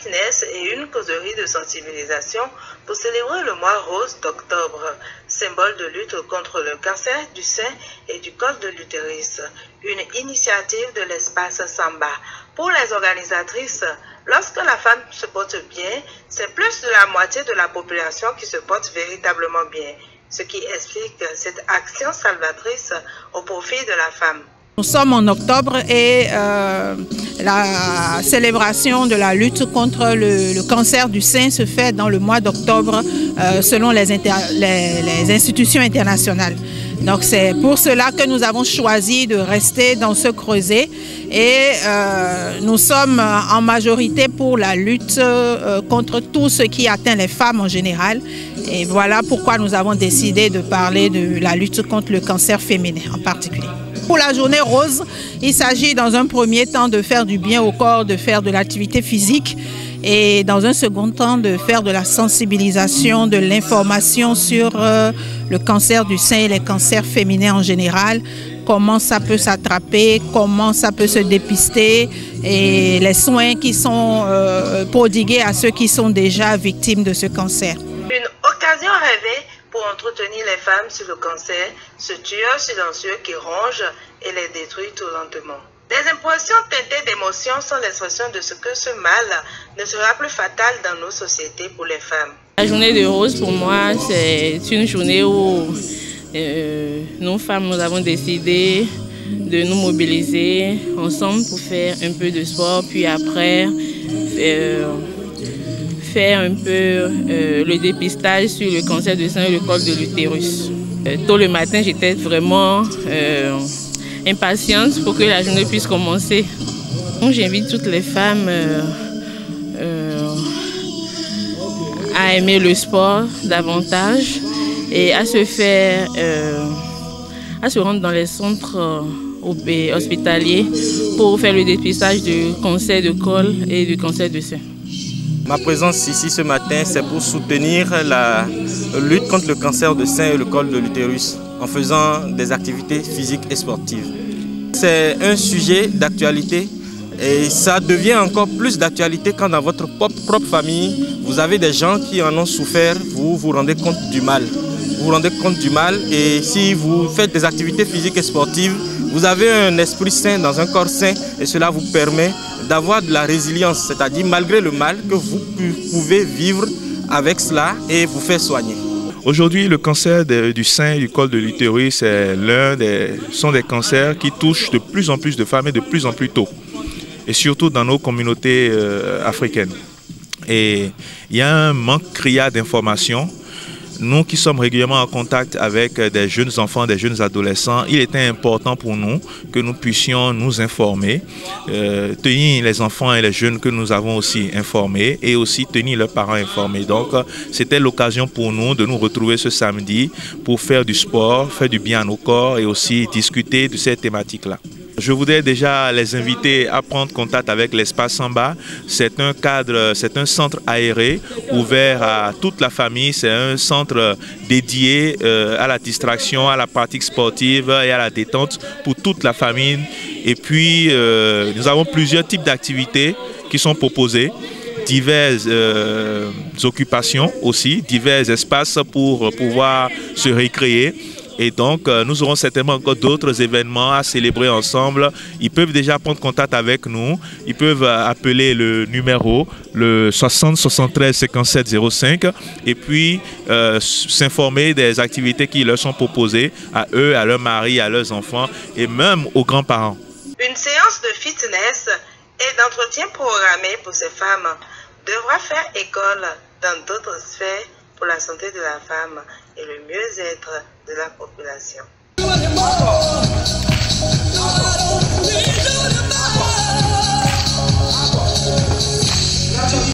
fitness et une causerie de sensibilisation pour célébrer le mois rose d'octobre, symbole de lutte contre le cancer du sein et du col de l'utérus, une initiative de l'espace Samba. Pour les organisatrices, lorsque la femme se porte bien, c'est plus de la moitié de la population qui se porte véritablement bien, ce qui explique cette action salvatrice au profit de la femme. Nous sommes en octobre et la célébration de la lutte contre le cancer du sein se fait dans le mois d'octobre selon les institutions internationales. Donc c'est pour cela que nous avons choisi de rester dans ce creuset et nous sommes en majorité pour la lutte contre tout ce qui atteint les femmes en général. Et voilà pourquoi nous avons décidé de parler de la lutte contre le cancer féminin en particulier. Pour la journée rose, il s'agit dans un premier temps de faire du bien au corps, de faire de l'activité physique et dans un second temps de faire de la sensibilisation, de l'information sur le cancer du sein et les cancers féminins en général, comment ça peut s'attraper, comment ça peut se dépister et les soins qui sont prodigués à ceux qui sont déjà victimes de ce cancer. Une occasion rêvée pour entretenir les femmes sur le cancer, ce tueur silencieux qui ronge et les détruit tout lentement. Des impressions teintées d'émotions sont l'expression de ce que ce mal ne sera plus fatal dans nos sociétés pour les femmes. La journée de rose pour moi c'est une journée où nous femmes nous avons décidé de nous mobiliser ensemble pour faire un peu de sport puis après faire un peu le dépistage sur le cancer du sein et le col de l'utérus. Tôt le matin, j'étais vraiment impatiente pour que la journée puisse commencer. J'invite toutes les femmes à aimer le sport davantage et à se faire, à se rendre dans les centres hospitaliers pour faire le dépistage du cancer de col et du cancer du sein. Ma présence ici ce matin, c'est pour soutenir la lutte contre le cancer du sein et le col de l'utérus en faisant des activités physiques et sportives. C'est un sujet d'actualité et ça devient encore plus d'actualité quand dans votre propre famille, vous avez des gens qui en ont souffert, vous vous rendez compte du mal. Vous vous rendez compte du mal et si vous faites des activités physiques et sportives, vous avez un esprit sain dans un corps sain et cela vous permet d'avoir de la résilience, c'est-à-dire malgré le mal que vous pouvez vivre avec cela et vous faire soigner. Aujourd'hui, le cancer du sein et du col de l'utérus sont des cancers qui touchent de plus en plus de femmes et de plus en plus tôt, et surtout dans nos communautés africaines. Et il y a un manque criard d'informations. Nous qui sommes régulièrement en contact avec des jeunes enfants, des jeunes adolescents, il était important pour nous que nous puissions nous informer, tenir les enfants et les jeunes que nous avons aussi informés et aussi tenir leurs parents informés. Donc c'était l'occasion pour nous de nous retrouver ce samedi pour faire du sport, faire du bien à nos corps et aussi discuter de ces thématiques-là. Je voudrais déjà les inviter à prendre contact avec l'espace Samba. C'est un cadre, c'est un centre aéré ouvert à toute la famille. C'est un centre dédié à la distraction, à la pratique sportive et à la détente pour toute la famille. Et puis, nous avons plusieurs types d'activités qui sont proposées. Diverses occupations aussi, divers espaces pour pouvoir se récréer. Et donc, nous aurons certainement encore d'autres événements à célébrer ensemble. Ils peuvent déjà prendre contact avec nous. Ils peuvent appeler le numéro, le 60 73 57 05, et puis s'informer des activités qui leur sont proposées à eux, à leurs maris, à leurs enfants et même aux grands-parents. Une séance de fitness et d'entretien programmé pour ces femmes devra faire école dans d'autres sphères pour la santé de la femme et le mieux-être de la population.